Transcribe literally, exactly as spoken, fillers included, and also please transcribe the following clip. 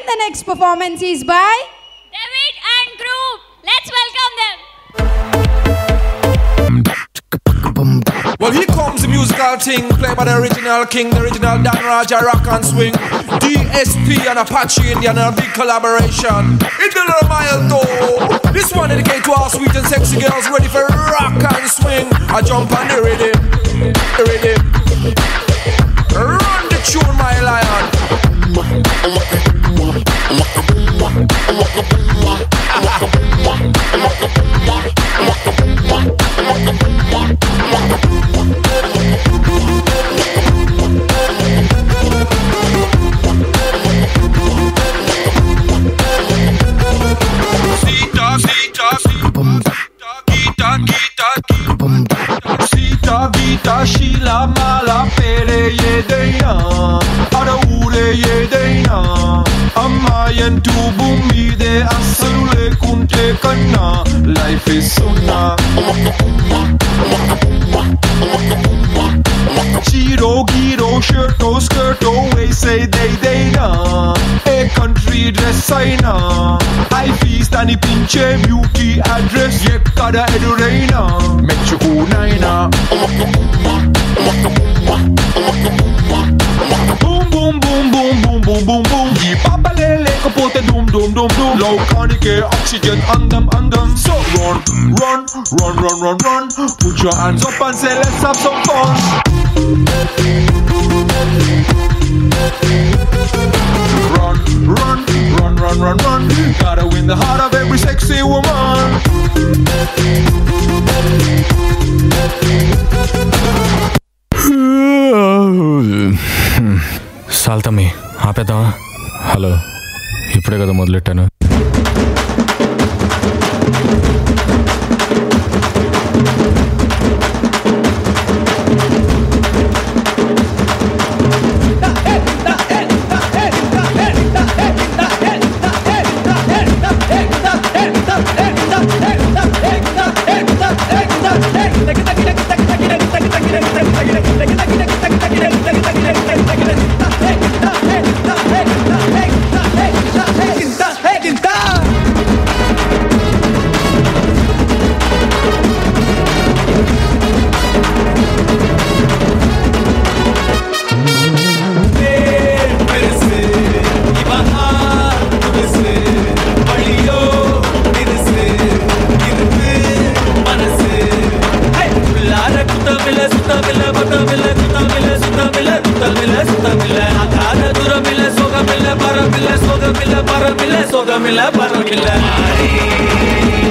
the next performance is by David and group. Let's welcome them. Well, here comes the musical thing, played by the original king, the original Dan Raja rock and swing. D S P and Apache Indian, a big collaboration. It's a little mile though. This one dedicated to all sweet and sexy girls ready for rock and swing. I jump on the rhythm, the rhythm. Run the tune, my lion. Sita Gita Sheila Mala Pere Yedena Ada Ure Yedena Amayan tu bumi de asalule kunte kana. Life is so na Chiro, giro, shirto, skirto, we say they, they na. A country dress I na. I feast ani pinche beauty address. Ye kada edu reina. Mechuku naina. Boom, boom, boom, boom, boom, boom, boom, boom. Ye papa lele kapote doom, doom, doom, doom. Low kanike oxygen andam, andam. So run, run, run, run, run, run. Put your hands up and say let's have some fun. Run, run, run, run, run, run. Gotta win the heart of every sexy woman. సాల్తమ్మి ఆపేద్దామా? Hello, ఇప్పుడే కదా మొదలెట్టాను. Soga mila, para mila, para mila.